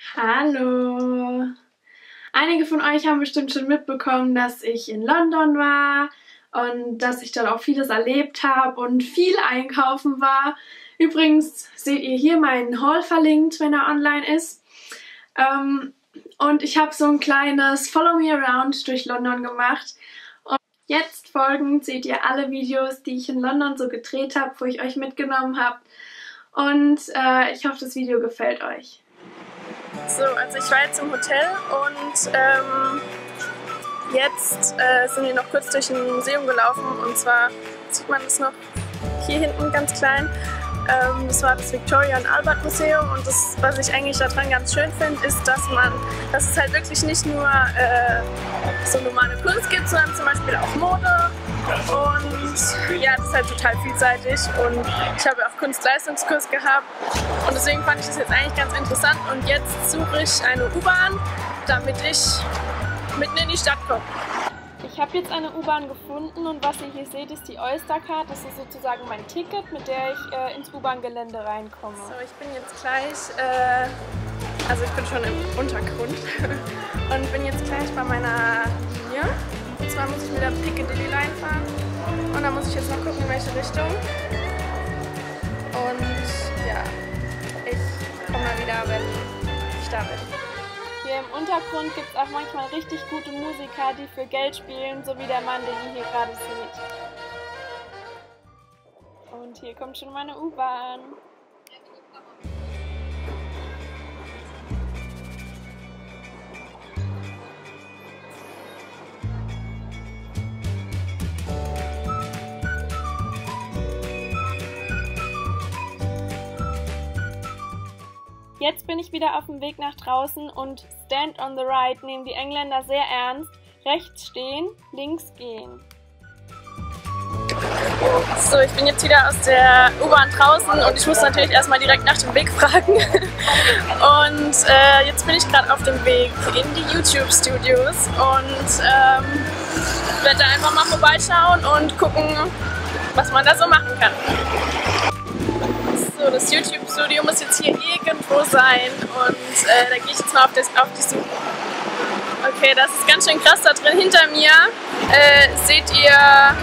Hallo! Einige von euch haben bestimmt schon mitbekommen, dass ich in London war und dass ich dort auch vieles erlebt habe und viel einkaufen war. Übrigens seht ihr hier meinen Haul verlinkt, wenn er online ist. Und ich habe so ein kleines Follow Me Around durch London gemacht. Und jetzt folgend seht ihr alle Videos, die ich in London so gedreht habe, wo ich euch mitgenommen habe. Und ich hoffe, das Video gefällt euch. So, also ich war jetzt im Hotel und jetzt sind wir noch kurz durch ein Museum gelaufen, und zwar sieht man das noch hier hinten ganz klein. Das war das Victoria and Albert Museum, und das, was ich eigentlich daran ganz schön finde, ist, dass es halt wirklich nicht nur so normale Kunst gibt, sondern zum Beispiel auch Mode. Und ja, das ist halt total vielseitig, und ich habe auch Kunstleistungskurs gehabt und deswegen fand ich das jetzt eigentlich ganz interessant, und jetzt suche ich eine U-Bahn, damit ich mitten in die Stadt komme. Ich habe jetzt eine U-Bahn gefunden, und was ihr hier seht, ist die Oystercard. Das ist sozusagen mein Ticket, mit der ich ins U-Bahn-Gelände reinkomme. So, ich bin jetzt gleich, also ich bin schon im Untergrund und bin jetzt gleich bei meiner Linie. Und zwar muss ich mit der Piccadilly Line fahren, und dann muss ich jetzt noch gucken, in welche Richtung. Und ja, ich komme mal wieder, wenn ich da bin. Hier im Untergrund gibt es auch manchmal richtig gute Musiker, die für Geld spielen, so wie der Mann, den ihr hier gerade seht. Und hier kommt schon meine U-Bahn. Jetzt bin ich wieder auf dem Weg nach draußen, und Stand on the Right nehmen die Engländer sehr ernst. Rechts stehen, links gehen. So, ich bin jetzt wieder aus der U-Bahn draußen, und ich muss natürlich erstmal direkt nach dem Weg fragen. Und jetzt bin ich gerade auf dem Weg in die YouTube Studios und werde da einfach mal vorbeischauen und gucken, was man da so machen kann. So, das YouTube-Studio muss jetzt hier irgendwo sein, und da gehe ich jetzt mal auf die Suche. Okay, das ist ganz schön krass da drin. Hinter mir seht ihr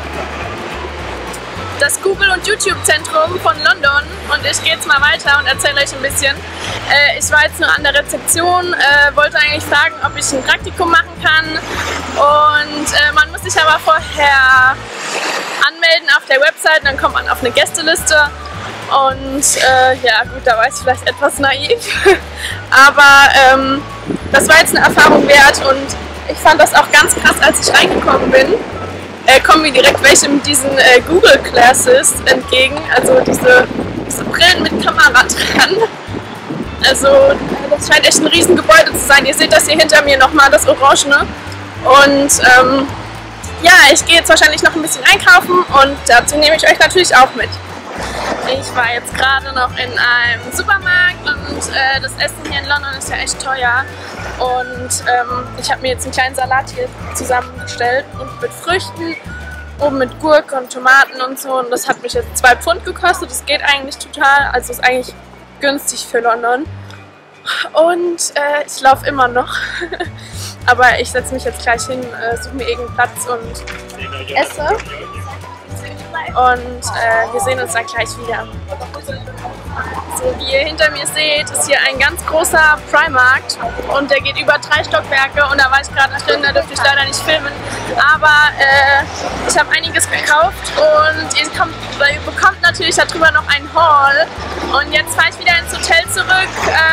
das Google- und YouTube-Zentrum von London, und ich gehe jetzt mal weiter und erzähle euch ein bisschen. Ich war jetzt nur an der Rezeption, wollte eigentlich fragen, ob ich ein Praktikum machen kann, und man muss sich aber vorher anmelden auf der Website, dann kommt man auf eine Gästeliste. Und ja gut, da war ich vielleicht etwas naiv, aber das war jetzt eine Erfahrung wert, und ich fand das auch ganz krass, als ich reingekommen bin. Kommen mir direkt welche mit diesen Google Glasses entgegen, also diese Brillen mit Kamera dran. Also das scheint echt ein Riesengebäude zu sein. Ihr seht das hier hinter mir nochmal, das Orangene. Und ja, ich gehe jetzt wahrscheinlich noch ein bisschen einkaufen, und dazu nehme ich euch natürlich auch mit. Ich war jetzt gerade noch in einem Supermarkt, und das Essen hier in London ist ja echt teuer, und ich habe mir jetzt einen kleinen Salat hier zusammengestellt, und mit Früchten, oben mit Gurke und Tomaten und so, und das hat mich jetzt 2 Pfund gekostet. Das geht eigentlich total, also ist eigentlich günstig für London, und ich laufe immer noch, aber ich setze mich jetzt gleich hin, suche mir irgendeinen Platz und esse. Und wir sehen uns dann gleich wieder. So, wie ihr hinter mir seht, ist hier ein ganz großer Primark, und der geht über 3 Stockwerke, und da war ich gerade drin, da dürfte ich leider nicht filmen. Aber ich habe einiges gekauft, und ihr bekommt natürlich darüber noch einen Haul. Und jetzt fahre ich wieder ins Hotel zurück,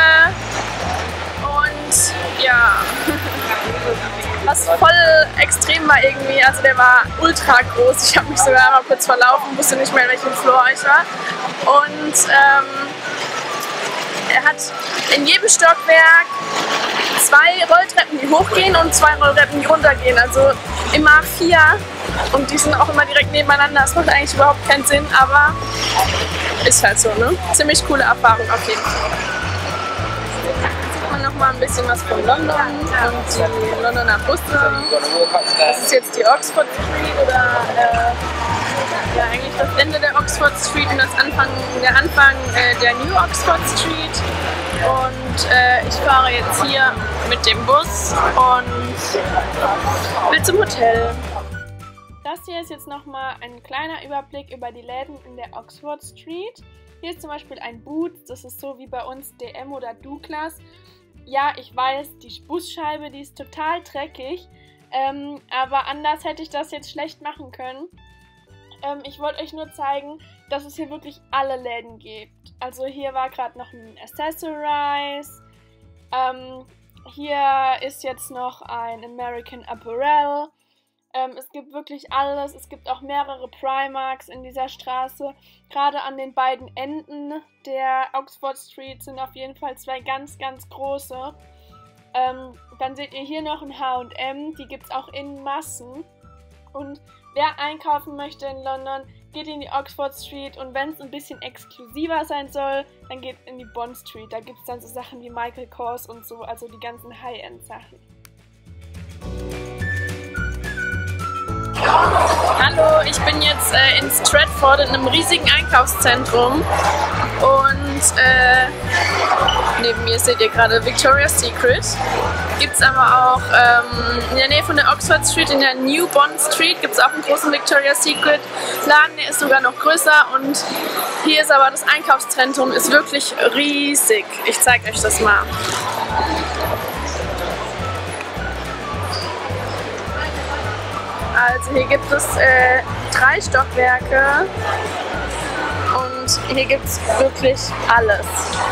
und ja, was voll extrem war irgendwie, also der war ultra groß. Ich habe mich sogar mal kurz verlaufen, wusste nicht mehr, in welchem Floor ich war. Und er hat in jedem Stockwerk 2 Rolltreppen, die hochgehen, und 2 Rolltreppen, die runtergehen. Also immer 4, und die sind auch immer direkt nebeneinander. Das macht eigentlich überhaupt keinen Sinn, aber ist halt so, ne? Ziemlich coole Erfahrung auf jeden Fall. Noch mal ein bisschen was von London und die Londoner Busse. Das ist jetzt die Oxford Street, oder ja, eigentlich das Ende der Oxford Street und der Anfang der New Oxford Street. Und ich fahre jetzt hier mit dem Bus und will zum Hotel. Das hier ist jetzt nochmal ein kleiner Überblick über die Läden in der Oxford Street. Hier ist zum Beispiel ein Boots, das ist so wie bei uns DM oder Douglas. Ja, ich weiß, die Busscheibe, die ist total dreckig, aber anders hätte ich das jetzt schlecht machen können. Ich wollte euch nur zeigen, dass es hier wirklich alle Läden gibt. Also hier war gerade noch ein Accessorize, hier ist jetzt noch ein American Apparel. Es gibt wirklich alles, es gibt auch mehrere Primarks in dieser Straße. Gerade an den beiden Enden der Oxford Street sind auf jeden Fall zwei ganz, ganz große. Dann seht ihr hier noch ein H&M, die gibt es auch in Massen. Und wer einkaufen möchte in London, geht in die Oxford Street, und wenn es ein bisschen exklusiver sein soll, dann geht in die Bond Street. Da gibt es dann so Sachen wie Michael Kors und so, also die ganzen High-End-Sachen. Hallo, ich bin jetzt in Stratford in einem riesigen Einkaufszentrum und neben mir seht ihr gerade Victoria's Secret. Gibt es aber auch in der Nähe von der Oxford Street, in der New Bond Street, gibt es auch einen großen Victoria's Secret Laden, der ist sogar noch größer, und hier ist aber das Einkaufszentrum, ist wirklich riesig. Ich zeige euch das mal. Also hier gibt es 3 Stockwerke und hier gibt es wirklich alles.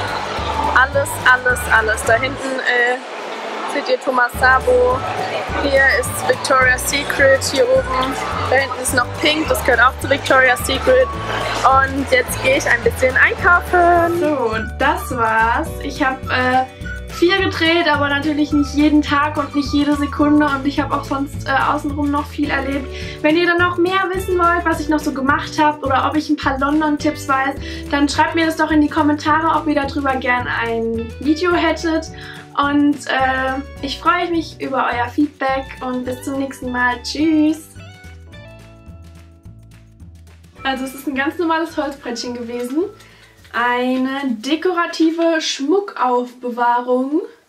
Alles. Da hinten seht ihr Thomas Sabo, hier ist Victoria's Secret, hier oben, da hinten ist noch Pink, das gehört auch zu Victoria's Secret. Und jetzt gehe ich ein bisschen einkaufen. So, das war's. Ich habe viel gedreht, aber natürlich nicht jeden Tag und nicht jede Sekunde, und ich habe auch sonst außenrum noch viel erlebt. Wenn ihr dann noch mehr wissen wollt, was ich noch so gemacht habe oder ob ich ein paar London-Tipps weiß, dann schreibt mir das doch in die Kommentare, ob ihr darüber gern ein Video hättet. Und ich freue mich über euer Feedback und bis zum nächsten Mal. Tschüss! Also es ist ein ganz normales Holzbrettchen gewesen. Eine dekorative Schmuckaufbewahrung